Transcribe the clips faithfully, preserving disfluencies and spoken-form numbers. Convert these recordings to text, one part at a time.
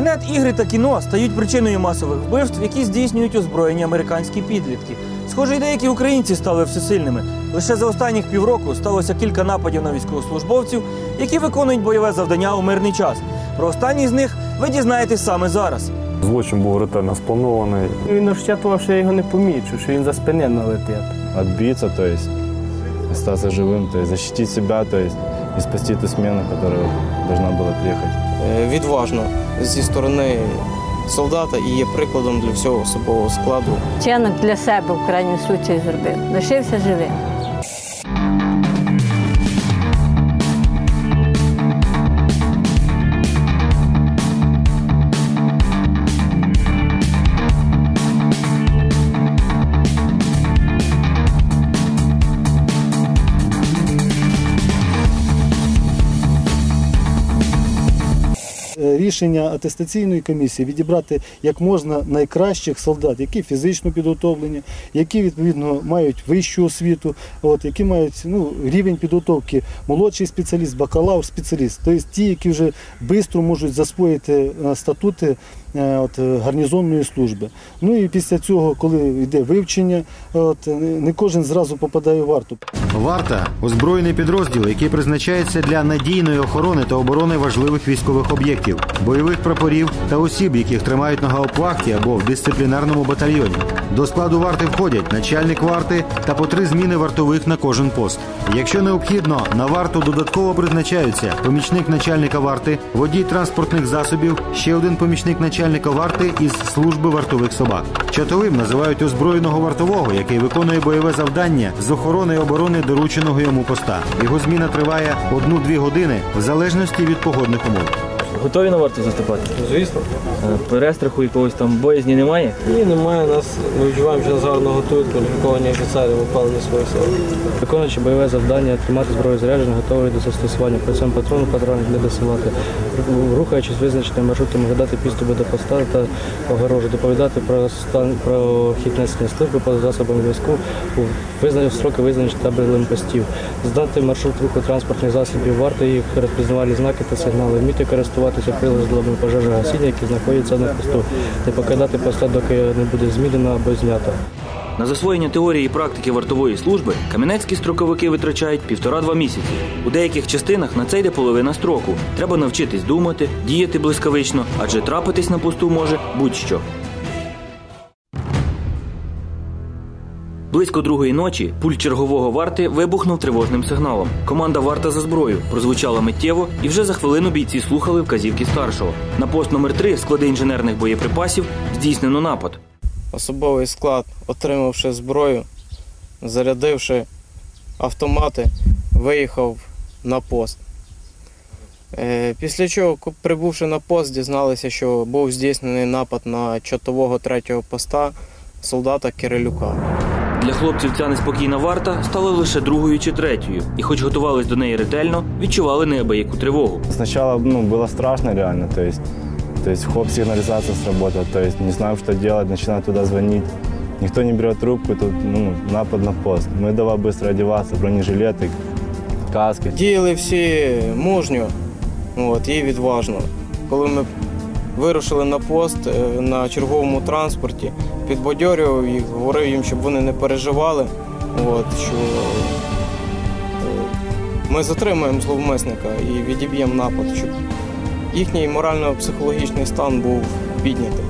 Інтернет, ігри та кіно стають причиною масових вбивств, які здійснюють озброєні американські підлітки. Схоже, і деякі українці стали всесильними. Лише за останніх півроку сталося кілька нападів на військовослужбовців, які виконують бойове завдання у мирний час. Про останній з них ви дізнаєтесь саме зараз. Злочин був ретельно спланований. Він розчатував, що я його не помічу, що він за спини налетить. Отбиться, то есть остаться живым, то есть защитить себя, то есть и спасти ту смену, которая должна была приехать. Відважно зі сторони солдата і є прикладом для всього особового складу. Вчинок для себе в крайньому случаї зробив. Лишився живим. Рішення атестаційної комісії відібрати як можна найкращих солдат, які фізично підготовлені, які відповідно мають вищу освіту, от, які мають ну, рівень підготовки молодший спеціаліст, бакалавр, спеціаліст. Тобто ті, які вже швидко можуть засвоїти статути от, гарнізонної служби. Ну і після цього, коли йде вивчення, от, не кожен зразу попадає в варту. Варта – озброєний підрозділ, який призначається для надійної охорони та оборони важливих військових об'єктів, бойових прапорів та осіб, яких тримають на гауптвахті або в дисциплінарному батальйоні. До складу варти входять начальник варти та по три зміни вартових на кожен пост. Якщо необхідно, на варту додатково призначаються помічник начальника варти, водій транспортних засобів, ще один помічник начальника варти із служби вартових собак. Чотовим називають озброєного вартового, який виконує бойове завдання з охорони і оборони дорученого йому поста. Його зміна триває одну-дві години в залежності від погодних умов. Готові на варту заступати? Звісно. Перестраху якогось там боязні немає? Ні, немає. Нас, ми відчуваємо, що нас гарно готують, кваліфіковані офіцери випали на свої сили. Виконуючи бойове завдання, тримати зброю заряджену, готовий до застосування. Працюємо патрони, патрони для досилати. Рухаючись визначеним маршрутом, оглядати підступи до поста та огорожу, доповідати про стан, про хід несення служби по засобам зв'язку, визначити строки визначені табелем постів, здати маршрут руху транспортних засобів варти, їх розпізнавальні знаки та сигнали, вміти користуватися приладами пожежогасіння, які знаходяться на посту, не покидати поста, доки не буде змінено або знято. На засвоєння теорії і практики вартової служби кам'янецькі строковики витрачають півтора-два місяці. У деяких частинах на це йде половина строку. Треба навчитись думати, діяти блискавично, адже трапитись на посту може будь-що. Близько другої ночі пульт чергового варти вибухнув тривожним сигналом. Команда «Варта за зброю» прозвучала миттєво, і вже за хвилину бійці слухали вказівки старшого. На пост номер три склади інженерних боєприпасів здійснено напад. Особовий склад, отримавши зброю, зарядивши автомати, виїхав на пост. Після чого, прибувши на пост, дізналися, що був здійснений напад на чотового третього поста солдата Кирилюка. Для хлопців ця неспокійна варта стала лише другою чи третьою. І хоч готувались до неї ретельно, відчували неабияку тривогу. Спочатку ну, було страшно реально, то есть, то есть хоп-сигнализация сработала, то есть не знаю, что делать, начинаю туда звонить. Никто не берет трубку, тут ну, напад на пост. Мы давай быстро одеваться, бронежилеты, каски. Діяли всі мужньо от, і відважно. Коли ми вирушили на пост на черговому транспорті, підбадьорював їх, говорив їм, щоб вони не переживали, от, що ми затримуємо зловмисника і відіб'ємо напад, щоб їхній морально-психологічний стан був піднятий.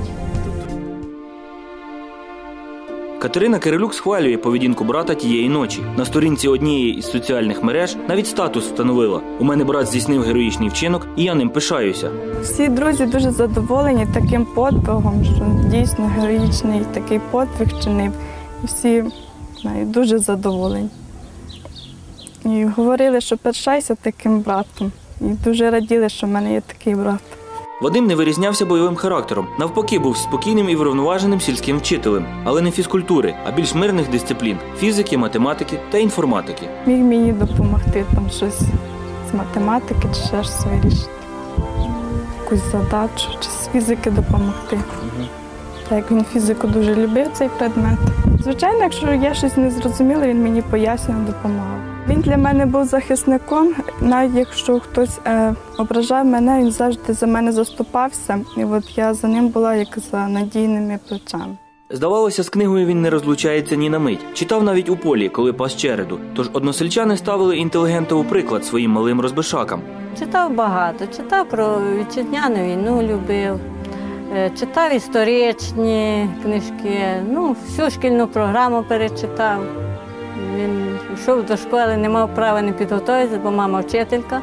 Катерина Кирилюк схвалює поведінку брата тієї ночі. На сторінці однієї із соціальних мереж навіть статус встановила. У мене брат здійснив героїчний вчинок, і я ним пишаюся. Всі друзі дуже задоволені таким подвигом, що дійсно героїчний такий подвиг чинив. І всі знаю, дуже задоволені. І говорили, що пишайся таким братом. І дуже раділи, що в мене є такий брат. Вадим не вирізнявся бойовим характером. Навпаки, був спокійним і врівноваженим сільським вчителем. Але не фізкультури, а більш мирних дисциплін – фізики, математики та інформатики. Міг мені допомогти там щось з математики чи ще щось вирішити. Якусь задачу чи з фізики допомогти. Так як він фізику дуже любив, цей предмет. Звичайно, якщо я щось не зрозуміла, він мені пояснював, допомагав. Він для мене був захисником, навіть якщо хтось е, ображав мене, він завжди за мене заступався. І от я за ним була як за надійними плечами. Здавалося, з книгою він не розлучається ні на мить. Читав навіть у полі, коли пас череду. Тож односельчани ставили інтелігента у приклад своїм малим розбишакам. Читав багато, читав про вітчизняну війну, любив, е, читав історичні книжки, ну, всю шкільну програму перечитав. Він йшов до школи, не мав права не підготуватися, бо мама вчителька.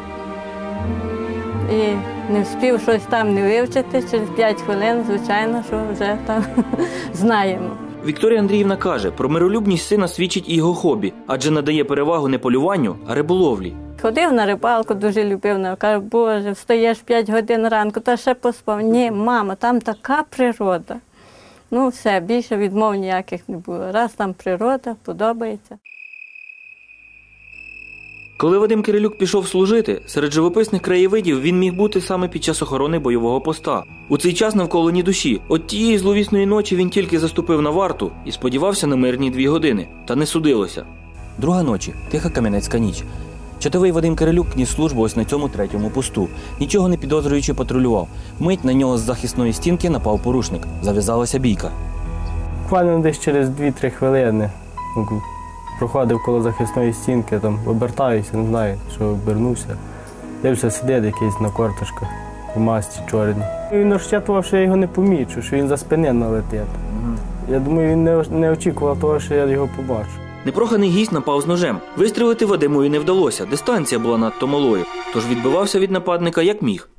І не встиг щось там не вивчити, через п'ять хвилин, звичайно, що вже там знаємо. Вікторія Андріївна каже, про миролюбність сина свідчить і його хобі, адже надає перевагу не полюванню, а риболовлі. Ходив на рибалку, дуже любив. Каже, Боже, встаєш п'ять годин ранку, та ще поспав. Ні, мама, там така природа. Ну все, більше відмов ніяких не було. Раз там природа, подобається. Коли Вадим Кирилюк пішов служити, серед живописних краєвидів він міг бути саме під час охорони бойового поста. У цей час навколо ні душі. От тієї зловісної ночі він тільки заступив на варту і сподівався на мирні дві години. Та не судилося. Друга ночі. Тиха кам'янецька ніч. Чотовий Вадим Кирилюк ніс службу ось на цьому третьому посту. Нічого не підозрюючи патрулював. Вмить на нього з захисної стінки напав порушник. Зав'язалася бійка. Буквально десь через дві-три хвилини проходив коло захисної стінки, там обертаюся, не знаю, що обернувся. Дивлюся, сидить якийсь на корточках у масці чорній. Він розчитував, що я його не помічу, що він за спини налетить. Я думаю, він не, не очікував того, що я його побачу. Непроханий гість напав з ножем. Вистрілити Вадимові не вдалося, дистанція була надто малою, тож відбивався від нападника як міг.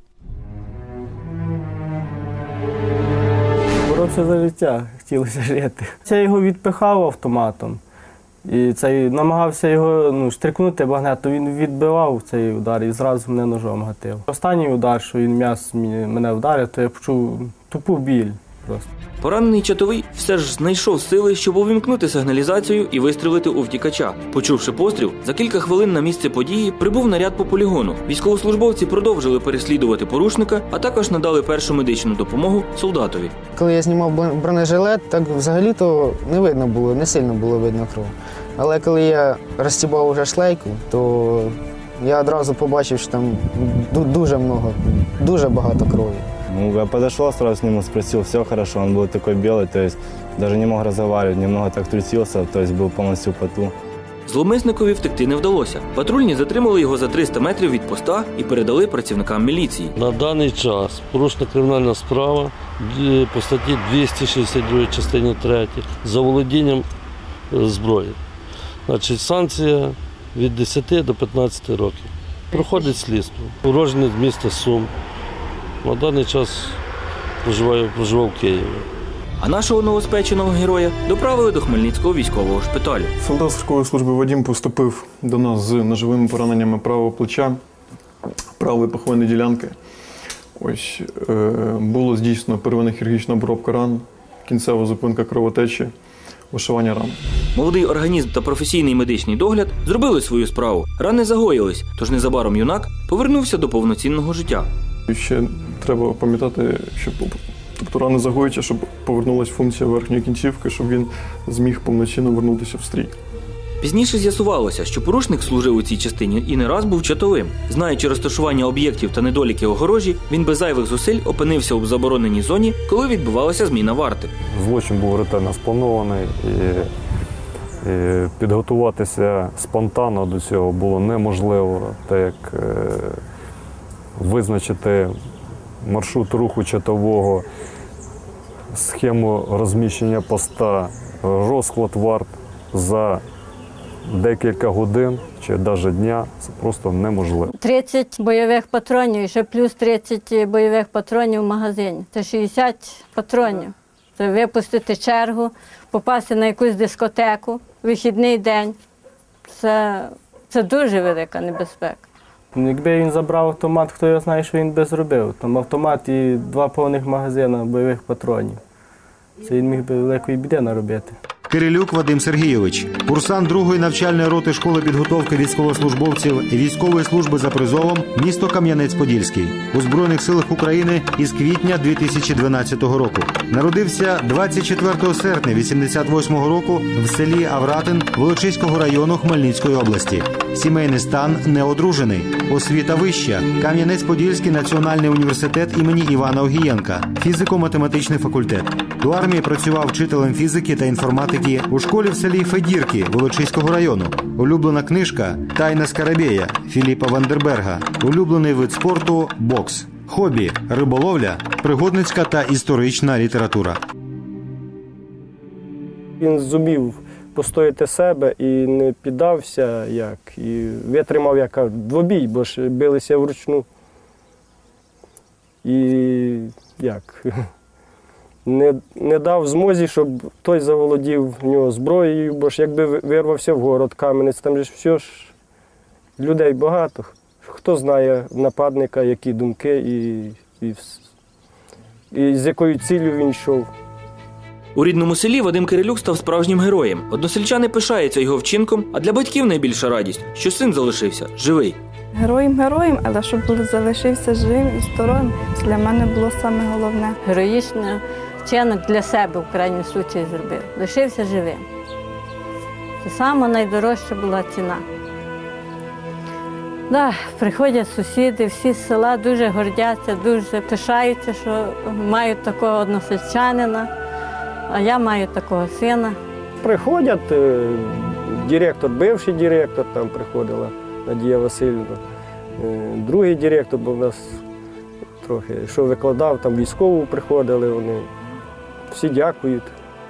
Боровся за життя, хотілося жити. Я його відпихав автоматом і цей, намагався його ну, штрикнути багнет, то він відбивав цей удар і зразу мене ножом гатив. Останній удар, що він м'яс мене вдарив, то я почув тупу біль просто. Поранений чатовий все ж знайшов сили, щоб увімкнути сигналізацію і вистрілити у втікача. Почувши постріл, за кілька хвилин на місце події прибув наряд по полігону. Військовослужбовці продовжили переслідувати порушника, а також надали першу медичну допомогу солдатові. Коли я знімав бронежилет, так взагалі-то не видно було, не сильно було видно кров. Але коли я розстібав уже шлейку, то я одразу побачив, що там дуже много, дуже багато крові. Ну, я подошел, сразу с ним спросил, все хорошо, он был такой белый, то есть даже не мог разговаривать, немного так трусился, то есть был полностью в поту. Зловмисникові втекти не вдалося. Патрульні затримали його за триста метрів від поста і передали працівникам міліції. На даний час порушена кримінальна справа по статті двісті шістдесят два частині третій за володінням зброї. Значить, санкція від десяти до п'ятнадцяти років. Проходить слідство. Уроджений з міста Сум. На даний час проживаю, проживав в Києві. А нашого новоспеченого героя доправили до Хмельницького військового шпиталю. Солдат військової служби Вадим поступив до нас з ножовими пораненнями правого плеча, правої пахової ділянки. Ось, е, було здійснено первинна хірургічна обробка ран, кінцева зупинка кровотечі, вишивання ран. Молодий організм та професійний медичний догляд зробили свою справу. Рани загоїлись, тож незабаром юнак повернувся до повноцінного життя. І ще треба пам'ятати, що тобто рани загоюються, щоб повернулася функція верхньої кінцівки, щоб він зміг повноцінно вернутися в стрій. Пізніше з'ясувалося, що порушник служив у цій частині і не раз був чатовим. Знаючи розташування об'єктів та недоліки огорожі, він без зайвих зусиль опинився у забороненій зоні, коли відбувалася зміна варти. Злочин був ретельно спланований і, і підготуватися спонтанно до цього було неможливо, так як е, визначити маршрут руху чатового, схему розміщення поста, розклад варт за декілька годин чи навіть дня – це просто неможливо. тридцять бойових патронів і ще плюс тридцять бойових патронів в магазині. Це шістдесят патронів. Це випустити чергу, попасти на якусь дискотеку, вихідний день. Це, це дуже велика небезпека. Якби він забрав автомат, хто його знає, що він би зробив. Там автомат і два повних магазини бойових патронів. Це він міг би великої біди наробити. Кирилюк Вадим Сергійович, курсант другої навчальної роти школи підготовки військовослужбовців і військової служби за призовом, місто Кам'янець-Подільський, у Збройних силах України із квітня дві тисячі дванадцятого року. Народився двадцять четвертого серпня вісімдесят восьмого року в селі Авратин Волочиського району Хмельницької області. Сімейний стан неодружений. Освіта вища. Кам'янець-Подільський національний університет імені Івана Огієнка. Фізико-математичний факультет. До армії працював вчителем фізики та інформатики у школі в селі Федірки Волочиського району. Улюблена книжка «Тайна Скарабея» Філіпа Вандерберга. Улюблений вид спорту – бокс. Хобі – риболовля, пригодницька та історична література. Він зумів постояти себе і не піддався, як, і витримав як двобій, бо ж билися вручну. І як, не, не дав змозі, щоб той заволодів в нього зброєю, бо ж якби вирвався в город Кам'янець, там же ж все ж людей багато. Хто знає нападника, які думки і, і, і з якою ціллю він йшов. У рідному селі Вадим Кирилюк став справжнім героєм. Односельчани пишаються його вчинком, а для батьків найбільша радість, що син залишився живий. Героєм-героєм, але щоб залишився живим і здоровим, для мене було саме головне. Героїчний вчинок для себе в крайньому случаї зробив. Лишився живим. Це саме найдорожча була ціна. Да, приходять сусіди, всі з села дуже гордяться, дуже пишаються, що мають такого односельчанина, а я маю такого сина. Приходять, директор, бивший директор, там приходила Надія Васильівна, другий директор був у нас трохи, що викладав, там військову приходили вони, всі дякують,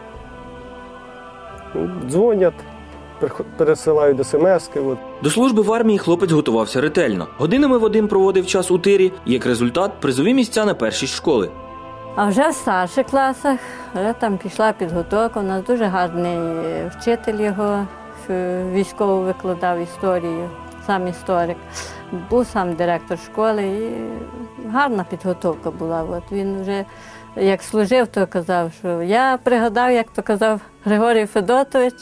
дзвонять. Пересилають смски. До служби в армії хлопець готувався ретельно. Годинами Вадим проводив час у тирі, і як результат – призові місця на першій школи. А вже в старших класах, вже там пішла підготовка, у нас дуже гарний вчитель його, військово викладав історію, сам історик. Був сам директор школи, і гарна підготовка була. От він вже як служив, то казав, що я пригадав, як то казав Григорій Федотович,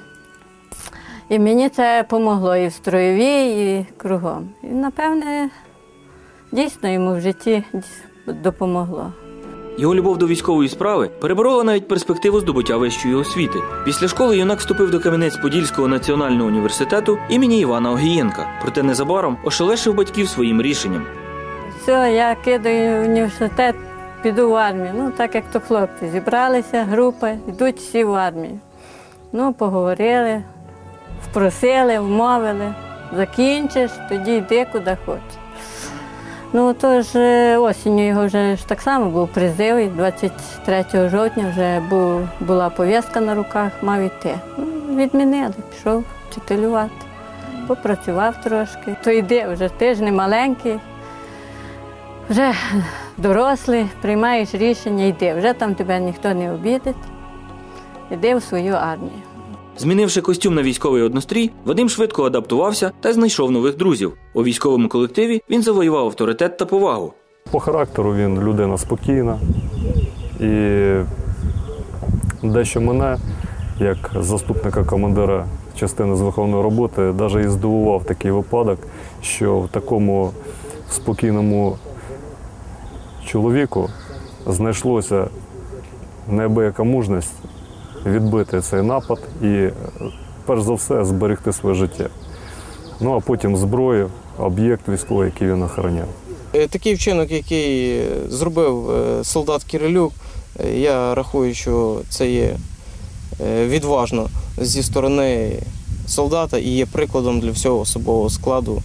і мені це допомогло і в строєвій, і кругом. І, напевне, дійсно йому в житті допомогло. Його любов до військової справи переборола навіть перспективу здобуття вищої освіти. Після школи юнак вступив до Кам'янець-Подільського національного університету імені Івана Огієнка. Проте незабаром ошелешив батьків своїм рішенням. Все, я кидаю університет, піду в армію. Ну, так як то хлопці зібралися, група, йдуть всі в армію. Ну, поговорили. Впросили, вмовили, закінчиш, тоді йди куди хочеш. Ну, тож осінню його вже ж так само був призив, і двадцять третього жовтня вже був, була пов'язка на руках, мав йти. Ну, відмінили, пішов вчителювати, попрацював трошки. То йди, вже ти ж не маленький, вже дорослий, приймаєш рішення, йди, вже там тебе ніхто не обідить, йди в свою армію. Змінивши костюм на військовий однострій, Вадим швидко адаптувався та знайшов нових друзів. У військовому колективі він завоював авторитет та повагу. По характеру він людина спокійна. І дещо мене, як заступника командира частини з виховної роботи, навіть і здивував такий випадок, що в такому спокійному чоловіку знайшлося неабияка мужність відбити цей напад і, перш за все, зберегти своє життя. Ну, а потім зброю, об'єкт військовий, який він охороняв. Такий вчинок, який зробив солдат Кирилюк, я рахую, що це є відважно зі сторони солдата і є прикладом для всього особового складу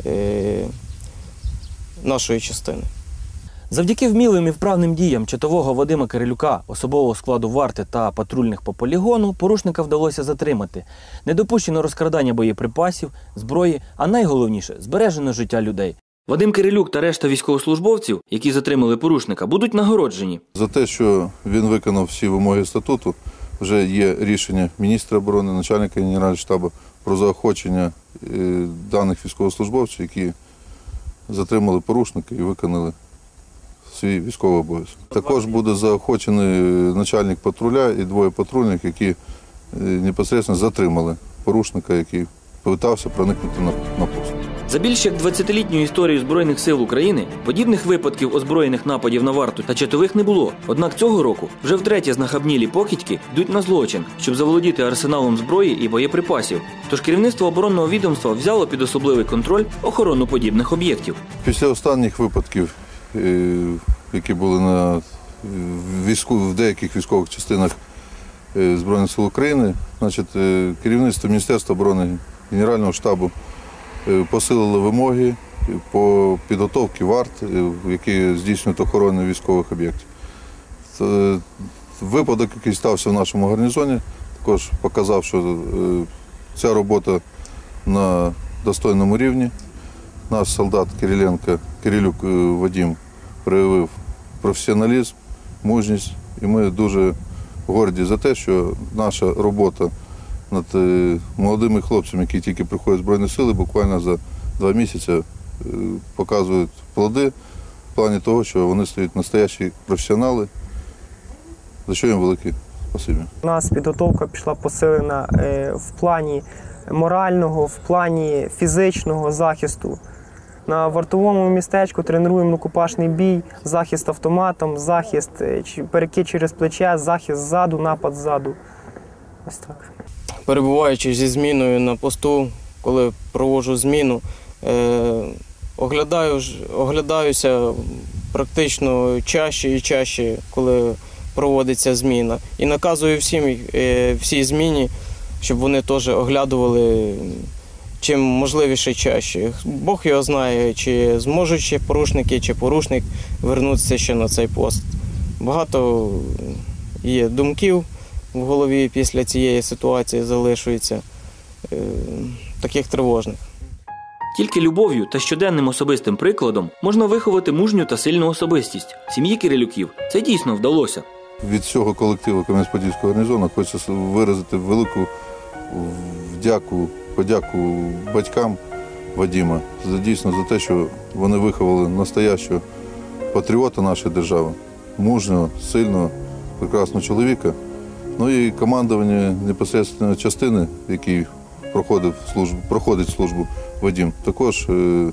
нашої частини. Завдяки вмілим і вправним діям чотового Вадима Кирилюка, особового складу варти та патрульних по полігону, порушника вдалося затримати. Не допущено розкрадання боєприпасів, зброї, а найголовніше – збережено життя людей. Вадим Кирилюк та решта військовослужбовців, які затримали порушника, будуть нагороджені. За те, що він виконав всі вимоги статуту, вже є рішення міністра оборони, начальника Генерального штабу про заохочення даних військовослужбовців, які затримали порушника і виконали свій військовий обов'язок. Також буде заохочений начальник патруля і двоє патрульних, які непосередньо затримали порушника, який повертався проникнути на, на пост. За більш як двадцятилітню історію Збройних сил України подібних випадків озброєних нападів на варту та чатових не було. Однак цього року вже втретє знахабнілі покидьки йдуть на злочин, щоб заволодіти арсеналом зброї і боєприпасів. Тож керівництво оборонного відомства взяло під особливий контроль охорону подібних об'єктів. Після останніх випадків, які були на війську, в деяких військових частинах Збройних сил України, значить, керівництво Міністерства оборони, Генерального штабу посилили вимоги по підготовці варт, які здійснюють охорону військових об'єктів. Випадок, який стався в нашому гарнізоні, також показав, що ця робота на достойному рівні. Наш солдат Кириленко, Кирилюк Вадим проявив професіоналізм, мужність, і ми дуже горді за те, що наша робота над молодими хлопцями, які тільки приходять в Збройні Сили, буквально за два місяці показують плоди в плані того, що вони стають настоящі професіонали, за що їм велике спасибі. У нас підготовка пішла посилена в плані морального, в плані фізичного захисту. На вартовому містечку тренуємо рукопашний бій, захист автоматом, захист, перекид через плече, захист ззаду, напад ззаду. Ось так. Перебуваючи зі зміною на посту, коли проводжу зміну, е, оглядаю, оглядаюся практично чаще і чаще, коли проводиться зміна. І наказую всім, е, всій зміні, щоб вони теж оглядували чим можливіше чаще. Бог його знає, чи зможуть ще порушники, чи порушник вернутися ще на цей пост. Багато є думків в голові після цієї ситуації залишується, е, таких тривожних. Тільки любов'ю та щоденним особистим прикладом можна виховати мужню та сильну особистість. Сім'ї Кирилюків це дійсно вдалося. Від всього колективу Кам'янець-Подільського гарнізону хочеться виразити велику вдяку, подяку батькам Вадима за дійсно за те, що вони виховали настоящого патріота нашої держави, мужнього, сильного, прекрасного чоловіка. Ну і командування непосередньо частини, який проходив службу, проходить службу Вадим. Також,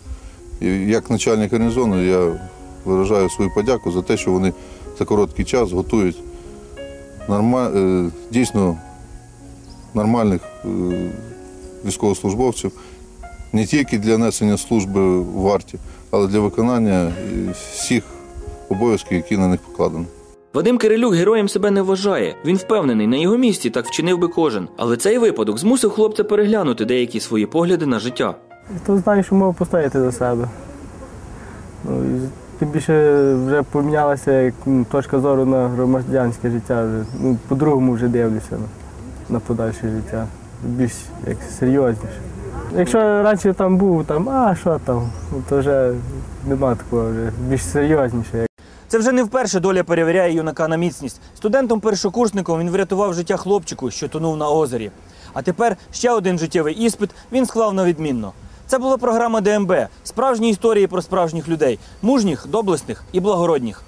як начальник гарнізону, я виражаю свою подяку за те, що вони за короткий час готують норма... дійсно нормальних військовослужбовців не тільки для несення служби в варті, але для виконання всіх обов'язків, які на них покладені. Вадим Кирилюк героєм себе не вважає. Він впевнений, на його місці так вчинив би кожен. Але цей випадок змусив хлопця переглянути деякі свої погляди на життя. То знаю, що мав постояти за себе. Ну, тим більше вже помінялася як, ну, точка зору на громадянське життя. Вже. Ну, по-другому вже дивлюся на, на подальше життя. Більш як серйозніше. Якщо раніше там був, там, а що там, то вже нема такого, вже більш серйозніше. Це вже не вперше доля перевіряє юнака на міцність. Студентом-першокурсником він врятував життя хлопчику, що тонув на озері. А тепер ще один життєвий іспит він склав на відмінно. Це була програма ДМБ. Справжні історії про справжніх людей. Мужніх, доблесних і благородніх.